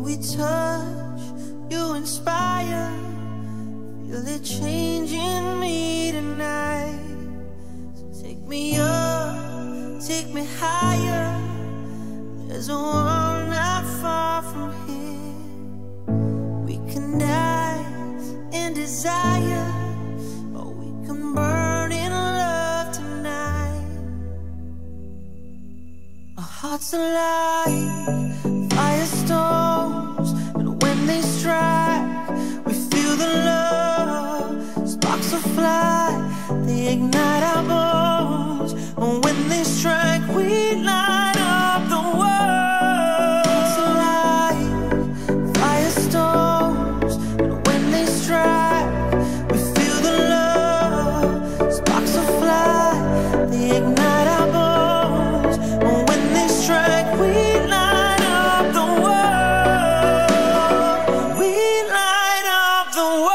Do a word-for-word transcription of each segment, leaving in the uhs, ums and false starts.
we touch, you inspire. Feel it changing me tonight. So take me up, take me higher. There's a world not far from here. We can die in desire, or we can burn in love tonight. Our hearts alive, firestorms, and when they strike, we feel the love. Sparks will fly, they ignite our bones, and when they strike, we light up the world. Hearts alive, firestorms, and when they strike, we feel the love. Sparks will fly, they ignite our bones, and when they strike, we light up the world. We light up the world.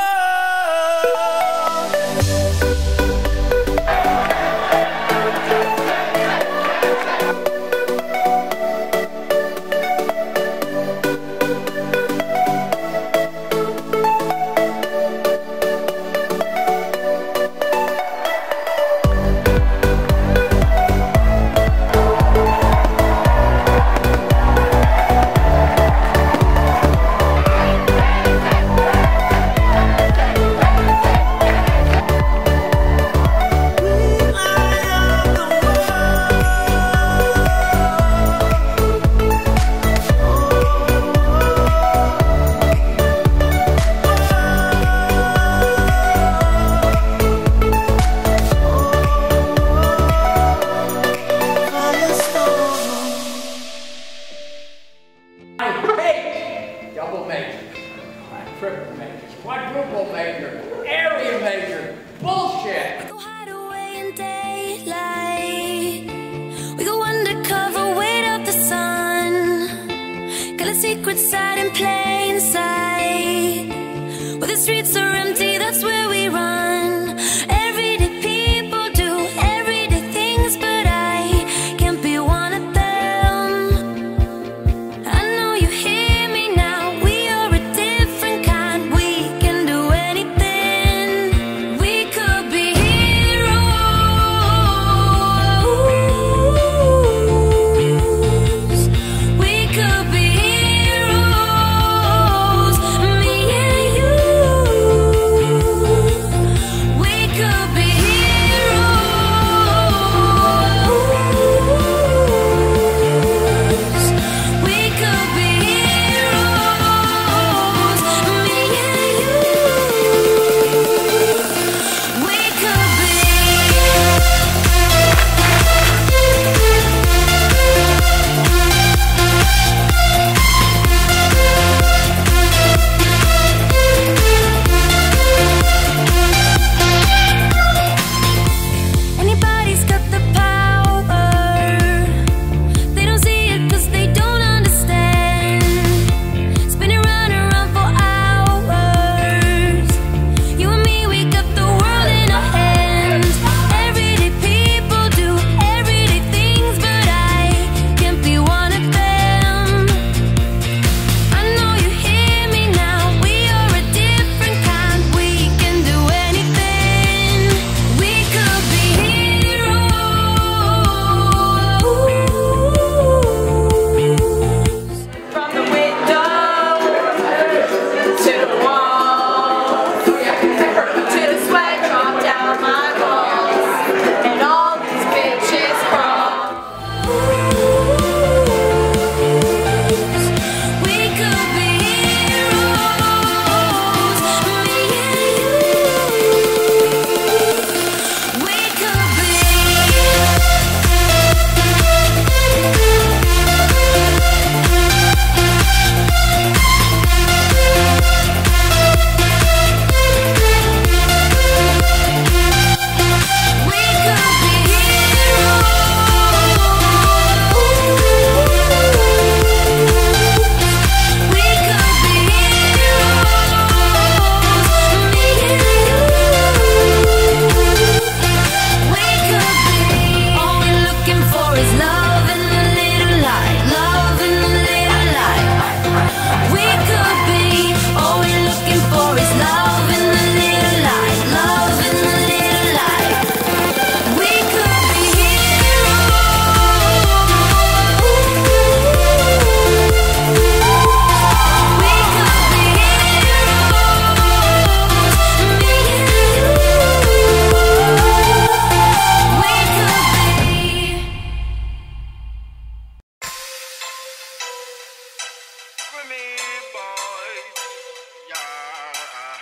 Double major, triple major, quadruple major, area major, bullshit. We go hide away in daylight. We go undercover, wait up the sun. Got a secret side in plain sight. Where the streets are empty, that's where we run. Everyday people do everyday things, but I can't be one of them. I know you hear me now. We are a different kind. We can do anything. We could be heroes. We could be heroes. Me and you. with me, boy. Yeah.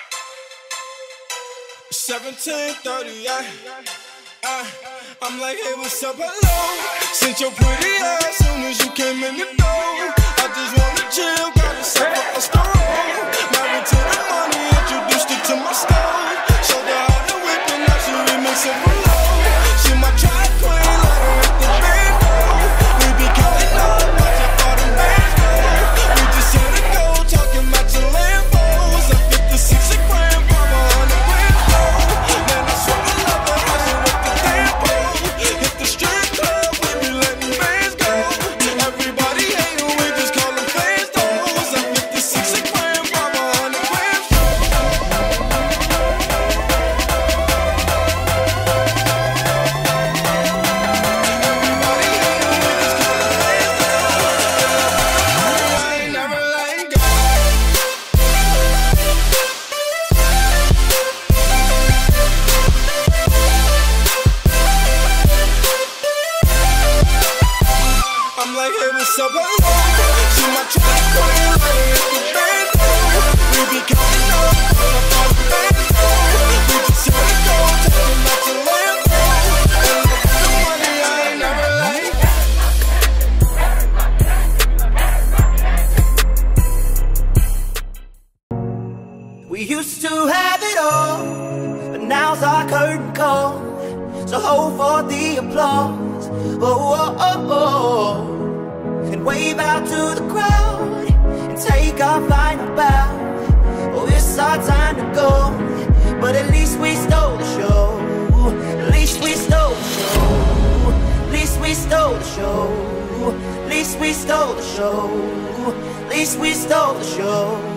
seventeen thirty-eight. Uh, I'm like, hey, what's up, hello? Since your pretty ass soon as you came in the door. I just wanna chill, got a sip of stroll. Married to the money, introduced her to my stove. Showed her how to whip and now she remix it for low. She my track queen, let her hit the bando. We be counting up, watching all them bands go. We just hit a go, talking about your Lambos. A fifty-six a gram, five hundred grams low. Man, I swear I love her, how she with the tempo. Hit the strip club, we be letting bands go. Everybody hate her, we just call them fans though. A fifty-six a gram, five hundred grams low. I'm like, hey, what's up, hello? She my track queen, let her hit the bando. We be counting up, all up all the bando. We just hit a go, talking about your Lambo. And look at the money, I ain't never like. We used to have it all, but now's our curtain call. So hold for the applause, oh, oh, oh, oh. And wave out to the crowd and take our final bow. Oh, it's our time to go, but at least we stole the show. At least we stole the show. At least we stole the show. At least we stole the show. At least we stole the show.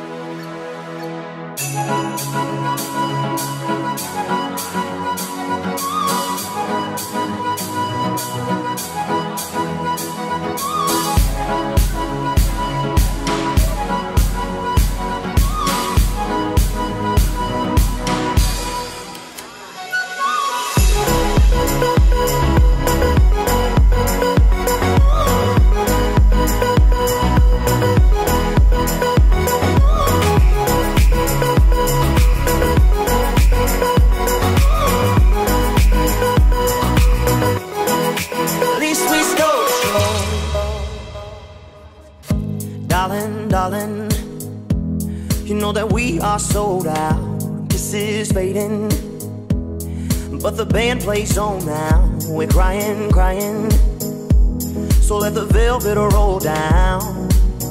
Darling, darling, you know that we are sold out. This is fading, but the band plays on now. We're crying, crying, so let the velvet roll down,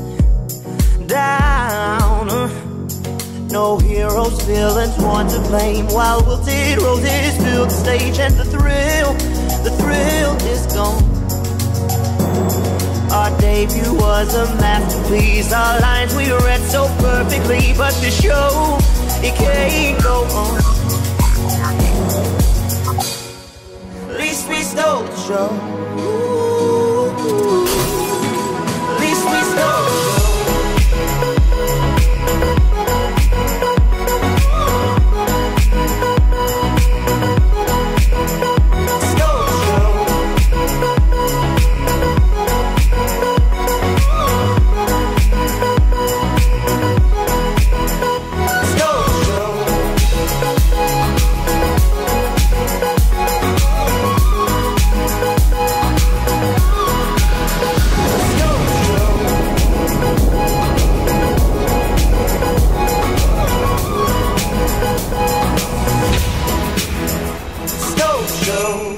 down. No heroes, villains, one to blame, while wilted roses fill the stage. And the thrill, the thrill is gone. Our debut was a masterpiece. Our lines we read so perfectly, but the show, it can't go on. At least we stole the show. Ooh, at least we stole the show. Show.